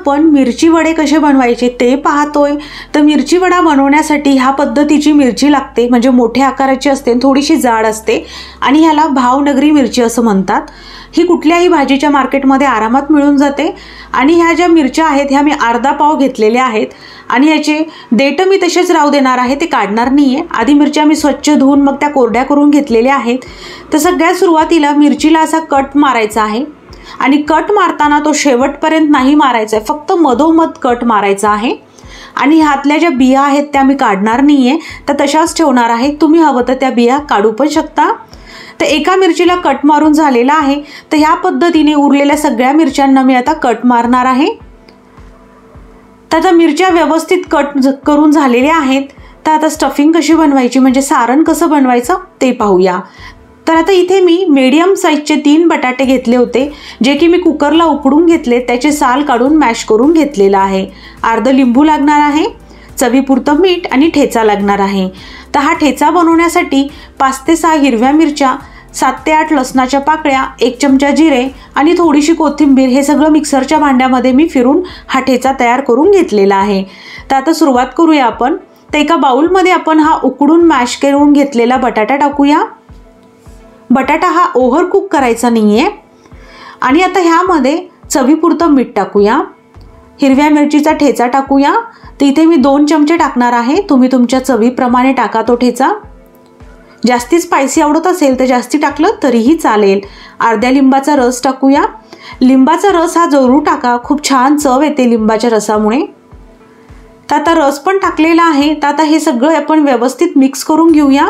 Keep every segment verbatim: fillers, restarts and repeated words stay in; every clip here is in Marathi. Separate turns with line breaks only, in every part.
आपण मिरची वडे कसे बनवायचे ते पाहतोय। तर मिरची वडा बनवण्यासाठी ह्या पद्धतीची मिरची लागते, म्हणजे मोठ्या आकाराची असते, थोडीशी जाड असते आणि ह्याला भावनगरी मिरची असं म्हणतात। ही कुठल्याही भाजीच्या मार्केटमध्ये आरामात मिळून जाते आणि ह्या ज्या मिरच्या आहेत ह्या मी अर्धा पाव घेतलेल्या आहेत आणि याचे देठ मी तसेच राहू देणार आहे, ते काढणार नाहीये। आधी मिरच्या मी स्वच्छ धुवून मग त्या कोरड्या करून घेतलेल्या आहेत। तर सगळ्यात सुरुवातीला मिरचीला असा कट मारायचा आहे आणि कट मारताना तो शेवटपर्यंत नाही मारायचा आहे, फक्त मधोमध कट मारायचा आहे आणि ह्यातल्या ज्या बिया आहेत त्या मी काढणार नाहीये, तर तशाच ठेवणार आहे। तुम्ही हवं तर त्या बिया काढू पण शकता। तर एका मिरचीला कट मारून झालेला आहे। तर ह्या पद्धतीने उरलेल्या सगळ्या मिरच्यांना मी आता कट मारणार आहे। तर आता मिरच्या व्यवस्थित कट करून झालेल्या आहेत। तर आता स्टफिंग कशी बनवायची, म्हणजे सारण कसं बनवायचं ते पाहूया। तर आता इथे मी मीडियम साईजचे तीन बटाटे घेतले होते, जे की मी कुकरला उकडून घेतले, त्याचे साल काढून मॅश करून घेतलेला आहे। अर्ध लिंबू लागणार आहे, चवीपुरतं मीठ आणि ठेचा लागणार आहे। तर हा ठेचा बनवण्यासाठी पाच ते सहा हिरव्या मिरच्या, सात ते आठ लसणाच्या पाकळ्या, एक चमचा जिरे आणि थोडीशी कोथिंबीर हे सगळं मिक्सरच्या भांड्यामध्ये मी फिरून हा ठेचा तयार करून घेतलेला आहे। तर आता सुरुवात करूया आपण। तर एका बाउलमध्ये आपण हा उकडून मॅश करून घेतलेला बटाटा टाकूया। बटाटा हा ओव्हर कुक करायचा नाहीये आणि आता ह्यामध्ये चवीपुरतं मीठ टाकूया, हिरव्या मिरचीचा ठेचा टाकूया। तर इथे मी दोन चमचे टाकणार आहे, तुम्ही तुमच्या चवीप्रमाणे टाका तो ठेचा। जास्ती स्पायसी आवडत असेल तर जास्ती टाकलं तरीही चालेल। अर्ध्या लिंबाचा रस टाकूया, लिंबाचा रस हा जरूर टाका, खूप छान चव येते लिंबाच्या रसामुळे। तर आता रस पण टाकलेला आहे। तर आता हे सगळं आपण व्यवस्थित मिक्स करून घेऊया।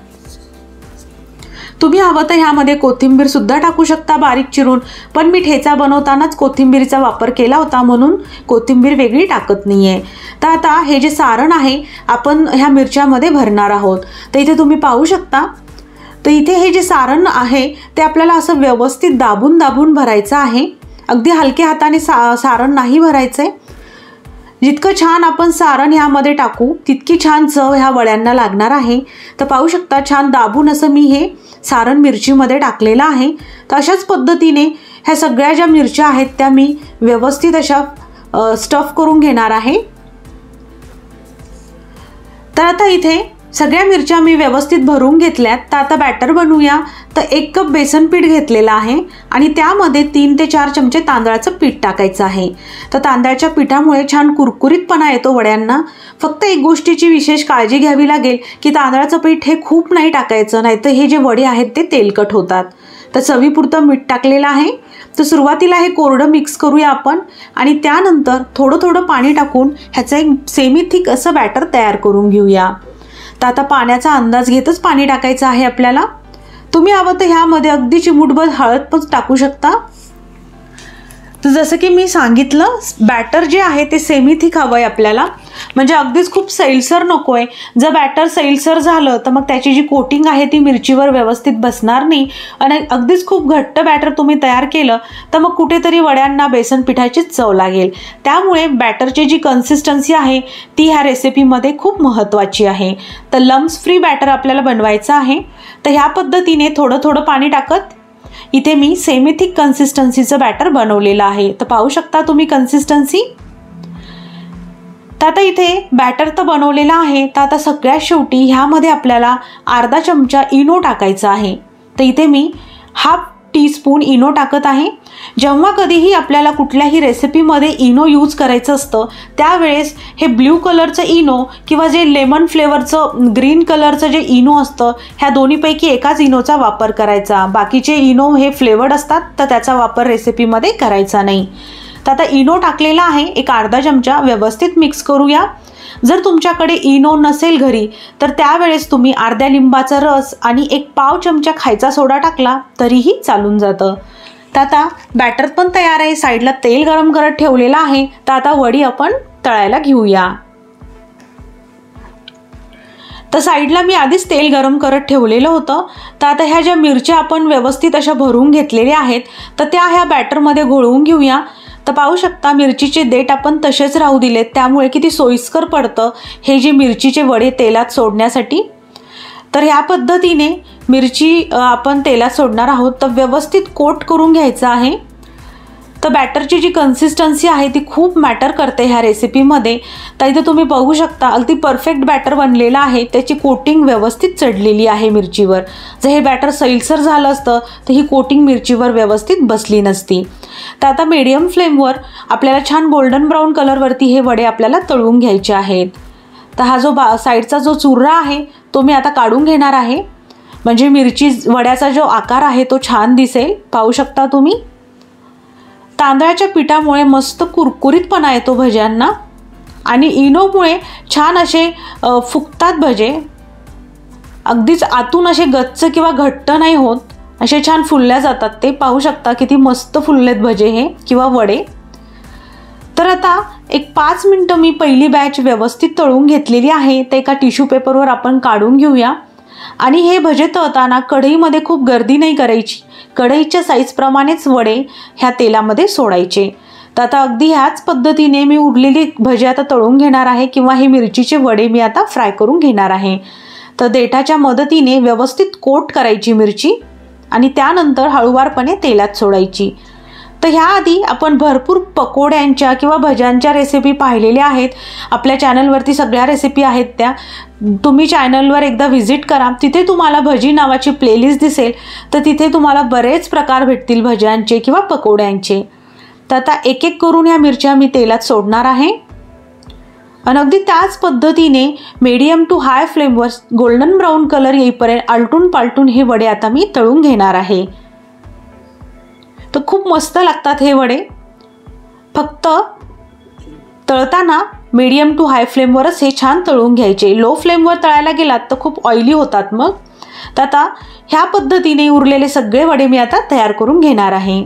तुम्ही हवं तर ह्यामध्ये कोथिंबीर सुद्धा टाकू शकता बारीक चिरून, पण मी ठेचा बनवतानाच कोथिंबीरीचा वापर केला होता म्हणून कोथिंबीर वेगळी टाकत नाहीये। तर आता हे जे सारण आहे आपण ह्या मिरच्यामध्ये भरणार आहोत। तर इथे तुम्ही पाहू शकता, तर इथे हे जे सारण आहे ते आपल्याला असं व्यवस्थित दाबून दाबून भरायचं आहे, अगदी हलक्या हाताने सा सारण नाही भरायचंय। जितकं छान आपण सारण ह्यामध्ये टाकू तितकी छान चव ह्या वड्यांना लागणार आहे। तर पाहू शकता छान दाबून असं मी हे सारण मिरचीमध्ये टाकलेलं आहे। तर अशाच पद्धतीने ह्या सगळ्या ज्या मिरच्या आहेत त्या मी व्यवस्थित अशा स्टफ करून घेणार आहे। तर आता इथे सगळ्या मिरच्या मी व्यवस्थित भरून घेतल्यात। तर आता बॅटर बनवूया। तर एक कप बेसन पीठ घेतलेलं आहे आणि त्यामध्ये तीन ते चार चमचे तांदळाचं पीठ टाकायचं आहे। तर तांदळाच्या पिठामुळे छान कुरकुरीतपणा येतो वड्यांना। फक्त एक गोष्टीची विशेष काळजी घ्यावी लागेल की तांदळाचं पीठ हे खूप नाही टाकायचं, नाहीतर हे जे वडे आहेत ते तेलकट होतात। तर चवीपुरतं मीठ टाकलेलं आहे। तर सुरुवातीला हे कोरडं मिक्स करूया आपण आणि त्यानंतर थोडं थोडं पाणी टाकून ह्याचं एक सेमी थिक असं बॅटर तयार करून घेऊया। तर आता पाण्याचा अंदाज घेतच पाणी टाकायचं आहे आपल्याला। तुम्ही हवं तर ह्यामध्ये अगदी चिमूटभर हळद पण टाकू शकता। तर जसं की मी सांगितलं, बॅटर जे आहे ते सेमी थिक हवं आहे आपल्याला, म्हणजे अगदीच खूप सैलसर नको आहे। जर बॅटर सैलसर झालं तर मग त्याची जी कोटिंग आहे ती मिरचीवर व्यवस्थित बसणार नाही आणि अगदीच खूप घट्ट बॅटर तुम्ही तयार केलं तर मग कुठेतरी वड्यांना बेसन पिठाचीच चव लागेल। त्यामुळे बॅटरची जी कन्सिस्टन्सी आहे ती ह्या रेसिपीमध्ये खूप महत्त्वाची आहे। तर लम्स फ्री बॅटर आपल्याला बनवायचं आहे। तर ह्या पद्धतीने थोडं थोडं पाणी टाकत इथे मी सेमी थिक कन्सिस्टन्सीचं बॅटर बनवलेलं आहे। तर पाहू शकता तुम्ही कन्सिस्टन्सी। तर आता इथे बॅटर तर बनवलेलं आहे। तर आता सगळ्यात शेवटी ह्यामध्ये आपल्याला अर्धा चमचा इनो टाकायचा आहे। तर इथे मी हाफ टीस्पून इनो टाकत आहे। जेव्हा कधीही आपल्याला कुठल्याही रेसिपीमध्ये इनो यूज करायचं असतं त्यावेळेस हे ब्ल्यू कलरचं इनो किंवा जे लेमन फ्लेवरचं ग्रीन कलरचं जे इनो असतं ह्या दोन्हीपैकी एकाच इनोचा वापर करायचा। बाकीचे इनो हे फ्लेवर्ड असतात तर त्याचा वापर रेसिपीमध्ये करायचा नाही। तर आता इनो टाकलेला आहे एक अर्धा चमचा, व्यवस्थित मिक्स करूया। जर तुमच्याकडे इनो नसेल घरी तर त्यावेळेस तुम्ही अर्ध्या लिंबाचा रस आणि एक पाव चमचा खायचा सोडा टाकला तरीही चालून जातं। तर आता बॅटर पण तयार आहे, साईडला तेल गरम करत ठेवलेलं आहे। तर आता वडी आपण तळायला घेऊया। तर साईडला मी आधीच तेल गरम करत ठेवलेलं होतं। तर आता ह्या ज्या मिरच्या आपण व्यवस्थित अशा भरून घेतलेल्या आहेत तर त्या ह्या बॅटरमध्ये घोळवून घेऊया। तर पाहू शकता मिरचीचे देठ आपण तसेच राहू दिलेत, त्यामुळे किती सोयीस्कर पडतं हे जे मिरचीचे वडे तेलात सोडण्यासाठी। तर ह्या पद्धतीने मिरची आपण तेलात सोडणार आहोत। तर व्यवस्थित कोट करून घ्यायचं आहे। तर तर बॅटरची जी कन्सिस्टन्सी आहे ती खूप मॅटर करते ह्या रेसिपीमध्ये। तर इथे तुम्ही बघू शकता अगदी परफेक्ट बॅटर बनलेलं आहे, त्याची कोटिंग व्यवस्थित चढलेली आहे मिरचीवर। जर हे बॅटर सैलसर झालं असतं तर ही कोटिंग मिरचीवर व्यवस्थित बसली नसती। तर आता मीडियम फ्लेमवर आपल्याला छान गोल्डन ब्राऊन कलरवरती हे वडे आपल्याला तळून घ्यायचे आहेत। तर हा जो बा साईडचा जो चुरा आहे तो मी आता काढून घेणार आहे, म्हणजे मिरची वड्याचा जो आकार आहे तो छान दिसेल। पाहू शकता तुम्ही तांदळाच्या पिठामुळे मस्त कुरकुरीतपणा येतो भज्यांना आणि इनोमुळे छान असे फुगतात भजे, अगदीच आतून असे गच्च किंवा घट्ट नाही होत, असे छान फुलल्या जातात। ते पाहू शकता किती मस्त फुललेत भजे हे किंवा वडे। तर आता एक पाच मिनटं मी पहिली बॅच व्यवस्थित तळून घेतलेली आहे, ते एका टिश्यू पेपरवर आपण काढून घेऊया। आणि हे भजे तळताना कढईमध्ये खूप गर्दी नाही करायची, कढईच्या साईजप्रमाणेच वडे ह्या तेलामध्ये सोडायचे। तर आता अगदी ह्याच पद्धतीने मी उरलेली भजे आता तळून घेणार आहे किंवा हे मिरचीचे वडे मी आता फ्राय करून घेणार आहे। तर देठाच्या मदतीने व्यवस्थित कोट करायची मिरची आणि त्यानंतर हळूवारपणे तेलात सोडायची। तर ह्याआधी आपण भरपूर पकोड्यांच्या किंवा भज्यांच्या रेसिपी पाहिलेल्या आहेत, आपल्या चॅनलवरती सगळ्या रेसिपी आहेत त्या। तुम्ही चॅनलवर एकदा व्हिजिट करा, तिथे तुम्हाला भजी नावाची प्लेलिस्ट दिसेल, तर तिथे तुम्हाला बरेच प्रकार भेटतील भज्यांचे किंवा पकोड्यांचे। तर आता एक एक करून ह्या मिरच्या मी तेलात सोडणार आहे आणि अगदी त्याच पद्धतीने मीडियम टू हाय फ्लेमवर गोल्डन ब्राऊन कलर येईपर्यंत आलटून पालटून हे वडे आता मी तळून घेणार आहे। तर खूप मस्त लागतात हे वडे, फक्त तळताना मीडियम टू हाय फ्लेमवरच हे छान तळून घ्यायचे। लो फ्लेमवर तळायला गेलात तर खूप ऑइली होतात मग। तर आता ह्या पद्धतीने उरलेले सगळे वडे मी आता तयार करून घेणार आहे।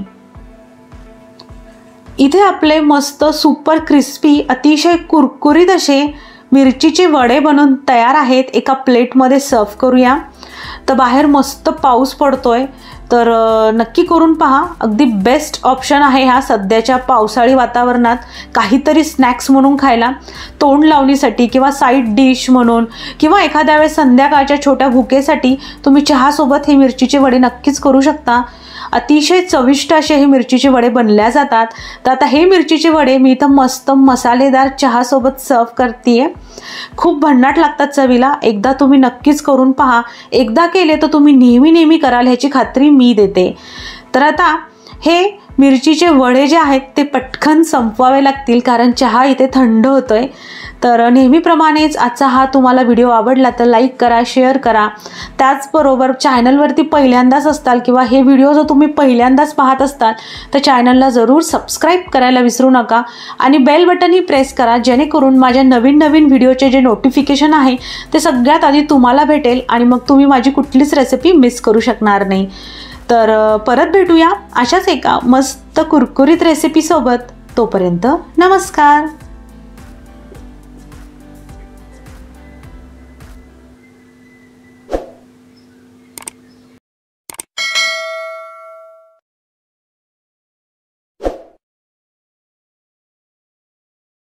इथे आपले मस्त सुपर क्रिस्पी अतिशय कुरकुरीत असे मिरचीचे वडे बनून तयार आहेत। एका प्लेटमध्ये सर्व करूया। तर बाहेर मस्त पाऊस पडतोय, तर नक्की करून पहा, अगदी बेस्ट ऑप्शन आहे हा सध्याच्या पावसाळी वातावरणात काहीतरी स्नॅक्स म्हणून खायला, तोंड लावणीसाठी किंवा साईड डिश म्हणून, किंवा एखाद्या वेळेस संध्याकाळच्या छोट्या भुकेसाठी तुम्ही चहासोबत हे मिरचीचे वडे नक्कीच करू शकता। अतिशय चविष्ट असे हे मिरचीचे वडे बनल्या जातात। तर आता हे मिरचीचे वडे मी इथं मस्त मसालेदार चहासोबत सर्व करते, खूप भन्नाट लागतात चवीला। एकदा तुम्ही नक्कीच करून पहा, एकदा केले तर तुम्ही नेहमी नेहमी कराल ह्याची खात्री मी देते। तर आता हे मिरचीचे वडे जे आहेत ते पटकन संपवावे लागतील, कारण चहा इथे थंड होतोय। तर नेहमीप्रमाणेच आजचा हा तुम्हाला व्हिडिओ आवडला तर लाईक करा, शेअर करा। त्याचबरोबर चॅनलवरती पहिल्यांदाच असताल किंवा हे व्हिडिओ जर तुम्ही पहिल्यांदाच पाहत असताल तर चॅनलला जरूर सबस्क्राईब करायला विसरू नका आणि बेल बटनही प्रेस करा, जेणेकरून माझ्या नवीन नवीन व्हिडिओचे जे नोटिफिकेशन आहे ते सगळ्यात आधी तुम्हाला भेटेल आणि मग तुम्ही माझी कुठलीच रेसिपी मिस करू शकणार नाही। तर परत भेटूया अशाच एका मस्त कुरकुरीत रेसिपीसोबत, तोपर्यंत नमस्कार।